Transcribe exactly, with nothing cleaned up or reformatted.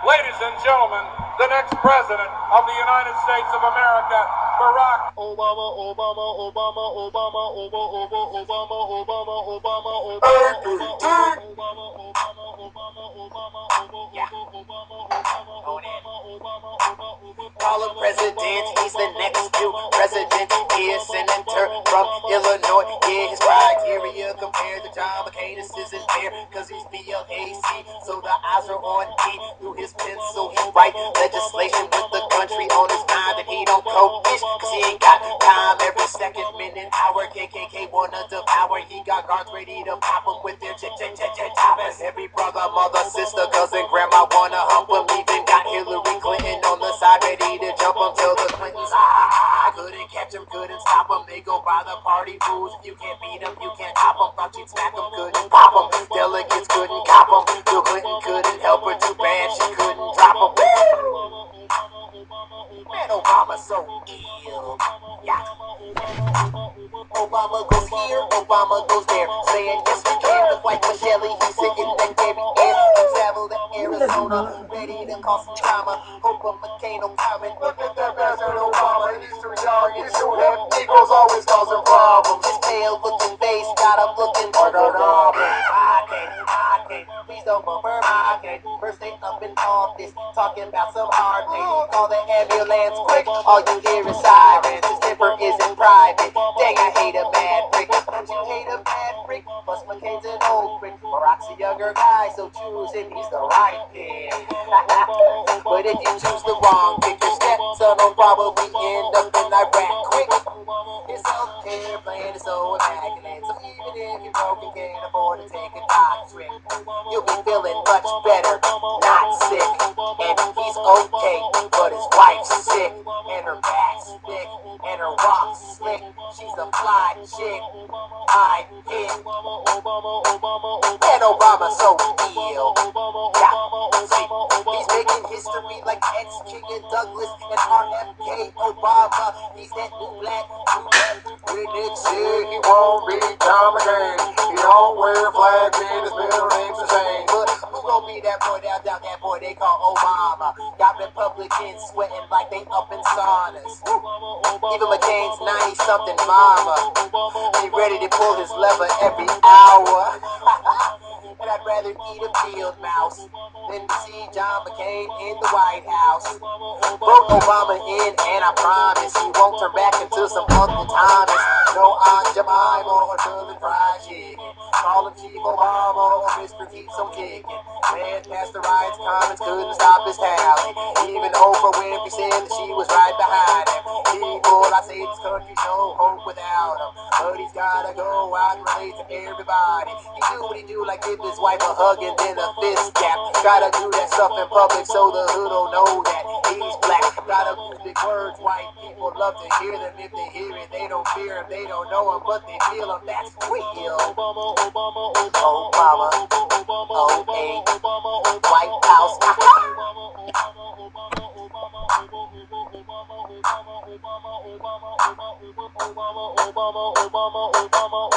Ladies and gentlemen, the next president of the United States of America, Barack Obama, Obama, Obama, Obama, Obama, Obama, Obama, Obama, Call him president, he's the next new president. He is senator from Illinois. Yeah, his criteria compared to John McCain isn't fair, cause he's B L A C, so the eyes are on E. Through his pencil, he write legislation with the country on his mind, and he don't cope bitch, cause he ain't got time. Every second, minute, hour, K K K wanna devour. He got guards ready to pop him with their chick chick chick chick choppers. Every brother, mother, sister, cousin, grandma wanna hump him. Even got Hillary Clinton on the side ready to jump him till the Clintons ah, couldn't catch him, couldn't stop him. They go by the party rules. If you can't beat him, you can't top him. Thought you'd smack him, couldn't pop him. Delegates couldn't cop him. Bill Clinton couldn't help her, too bad she couldn't drop him. Man, Obama's so ill. Yeah. Obama goes here, Obama goes there, saying yes we can. The white Michelle, he's sitting there carrying air. Travel to Arizona, ready to cause some drama. Hope a McCain don't comment. Look at that bastard Obama, he's too young, he's too hip. Negroes always causing problems. His pale looking face got him looking for the problem. I can't, I can't, please don't confirm I can't. First they up in office, talking about some hard things. Call the ambulance quick, all you hear is sirens. His temper isn't private. Dang, I hate a mad prick. Don't you hate a mad prick? Plus McCain's an old prick. Barack's a younger guy, so choose him, he's the right pick. But if you choose the wrong pick, your stepson will probably end up in Iraq quick. His healthcare plan is so immaculate, so even if you're broke and can't afford to take a doctorate, you'll be feeling much better, not sick. And he's okay, but his wife's sick, and her back's thick, and her walk's slick. She's a fly chick. I hit. And Obama's so ill. Yeah. See, he's making history like X King and Douglas and R F K Obama. He's that new black, new black. Nick said he won't be John McCain. He don't wear flags and his middle name's the same. But who gon' be that boy down, down that boy they call Obama? Got Republicans sweating like they up in saunas. Even McCain's ninety-something mama, he ready to pull his lever every hour. And I'd rather eat a field mouse than to see John McCain in the White House. Vote Obama in, and I promise he won't turn back into some Uncle Thomas. No Aunt Jemima or Southern Fried Chicken. Call him Chief Obama or Mister Keep Some Chicken. Man, past the riots, comments couldn't stop his tally. Even Oprah Winfrey said that she was right behind him. People, I say this country's no hope without him. But he's gotta go out and relate to everybody. He do what he do, like give his wife a hug and then a fist gap. Gotta do that stuff in public so the hood will know that he's black. Gotta use big words, white people love to hear them. If they hear it, they don't fear him, they don't know him, but they feel him. That's real. Obama, Obama, Obama, O A, White House. Obama, Obama, Obama, Obama, Obama, Obama, Obama,